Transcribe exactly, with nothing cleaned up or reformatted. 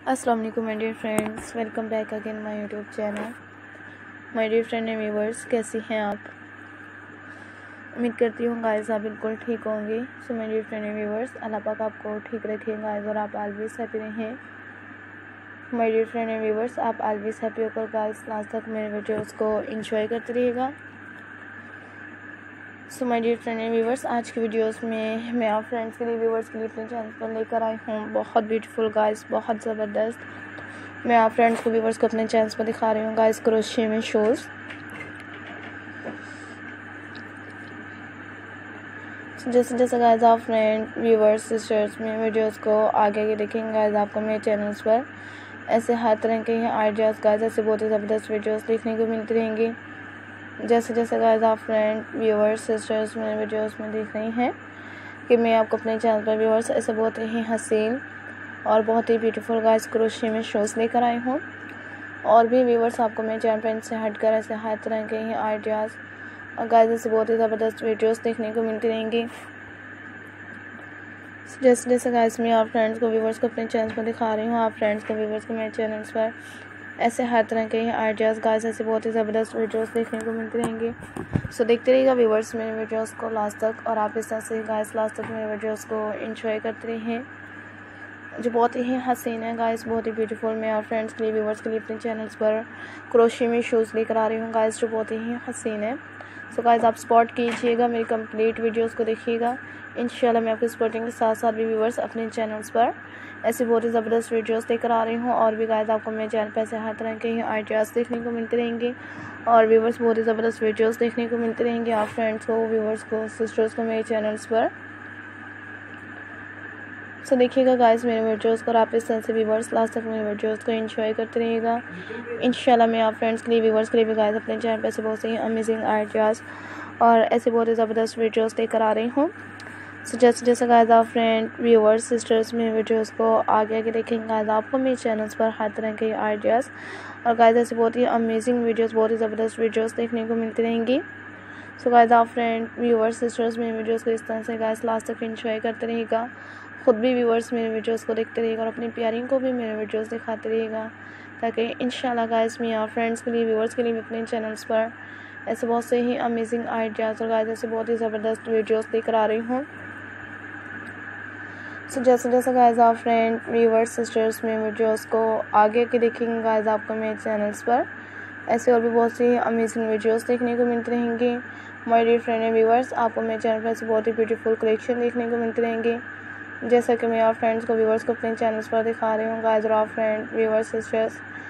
अस्सलाम वालेकुम my dear friends, welcome back again my YouTube channel. My dear friend and viewers, कैसी हैं आप? उम्मीद करती हूँ गाइस आप बिल्कुल ठीक होंगे। So my dear friend and viewers, अल्लाह पाक आपको ठीक रखें गाइस और आप ऑलवेज हैप्पी रहें। My dear friend and viewers, आप ऑलवेज हैप्पी होकर गाइस लास्ट तक मेरे वीडियोस को एंजॉय करते रहिएगा। So my dear friend and viewers, आज की वीडियोस में मैं आप फ्रेंड्स के लिए व्यूअर्स के लिए अपने चैनल पर लेकर आई हूँ बहुत ब्यूटीफुल गाइस, बहुत ज़बरदस्त। मैं आप फ्रेंड्स को व्यूअर्स को अपने चैनल पर दिखा रही हूँ गाइस क्रोशे में शूज़। जैसे जैसे गाइस आप फ्रेंड व्यूअर्स सिस्टर्स में वीडियोस को आगे आगे देखेंगे गाइस, आपको मेरे चैनल्स पर ऐसे हर तरह के ही आइडियाज़ गाइस, ऐसे बहुत ही ज़बरदस्त वीडियोस देखने को मिलती रहेंगी। जैसे जैसे गाइस आप फ्रेंड व्यूअर्स सिस्टर्स मेरे वीडियोस में देख रही हैं कि मैं आपको अपने चैनल पर व्यूअर्स ऐसे बहुत ही हसीन और बहुत ही ब्यूटीफुल गाइस क्रोशे में शूज़ लेकर आई हूँ। और भी व्यूअर्स आपको मेरे चैनल पर से हटकर ऐसे हर तरह के ही आइडियाज़ और गाइस ऐसे बहुत ही ज़बरदस्त वीडियोस देखने को मिलती रहेंगी। जैसे जैसे गाइस मैं आप फ्रेंड्स को व्यूअर्स को अपने चैनल पर दिखा रही हूँ, आप फ्रेंड्स को व्यूअर्स को मेरे चैनल्स पर ऐसे हर तरह के आइडियाज़ गाइस ऐसे बहुत ही ज़बरदस्त वीडियोस देखने को मिलती रहेंगी। सो देखते रहिएगा व्यूअर्स मेरे वीडियोस को लास्ट तक, और आप इस तरह से गाइस लास्ट तक मेरे वीडियोस को एंजॉय करते रहिए जो बहुत ही हसीन है गाइस, बहुत ही ब्यूटीफुल। मैं आप फ्रेंड्स के लिए व्यूअर्स के लिए अपने चैनल्स पर क्रोशे में शूज़ लेकर आ रही हूँ गाइस जो बहुत ही हसीन है। सो गाइस आप सपोर्ट कीजिएगा, मेरी कंप्लीट वीडियोस को देखिएगा। इंशाल्लाह मैं आपकी सपोर्टिंग के साथ साथ भी व्यूअर्स अपने चैनल्स पर ऐसी बहुत ही ज़बरदस्त वीडियोस लेकर आ रही हूँ। और भी गाइस आपको मेरे चैनल पर ऐसे हर तरह के ही आइडियाज़ देखने को मिलते रहेंगे और व्यूअर्स बहुत ही ज़बरदस्त वीडियोस देखने को मिलते रहेंगे आप फ्रेंड्स को, व्यूअर्स को, सिस्टर्स को मेरे चैनल्स पर। सो देखिएगा गाइस मेरे वीडियोस को, और आप इस तरह से व्यूअर्स लास्ट तक मेरे वीडियोस को एंजॉय करते रहिएगा। इंशाल्लाह मैं आप फ्रेंड्स के लिए व्यूअर्स के लिए भी गाइस अपने चैनल पर ऐसे बहुत ही अमेजिंग आइडियाज़ और ऐसे बहुत ही ज़बरदस्त वीडियोस लेकर आ रही हूँ। सो जैसे जैसे गाइस आप फ्रेंड व्यूअर्स सिस्टर्स मेरे वीडियोस को आगे आगे देखेंगे गाइस, आपको मेरे चैनल्स पर हर तरह के आइडियाज़ और गाइस ऐसे बहुत ही अमेजिंग वीडियोस, बहुत ही ज़बरदस्त वीडियोस देखने को मिलती रहेंगी। सो गाइस आप फ्रेंड व्यूअर्स सिस्टर्स मेरे वीडियोस को इस तरह से गाइस लास्ट तक एंजॉय करते रहिएगा। खुद भी व्यूअर्स मेरे वीडियोस को देखते रहिएगा और अपनी प्यारियों को भी मेरे वीडियोस दिखाते रहिएगा, ताकि इंशाल्लाह गाइस मैं आप फ्रेंड्स के लिए व्यूअर्स के लिए अपने चैनल्स पर ऐसे बहुत से ही अमेजिंग आइडियाज़ और गाइस ऐसे बहुत ही ज़बरदस्त वीडियोस लेकर आ रही हूँ। सो so, जैसे जैसे गाइस आप फ्रेंड व्यूअर्स सिस्टर्स में वीडियोस को आगे के देखेंगे गाइस, आपको मेरे चैनल्स पर ऐसे और भी बहुत सी अमेजिंग वीडियोस देखने को मिलती रहेंगी। My dear friend and viewers, आपको मेरे चैनल पर ऐसे बहुत ही ब्यूटीफुल कलेक्शन देखने को मिलती रहेंगी, जैसा कि मैं आप फ्रेंड्स को व्यूअर्स को अपने चैनल्स पर दिखा रही हूँ गाइस। और आप फ्रेंड व्यूअर्स सिस्टर्स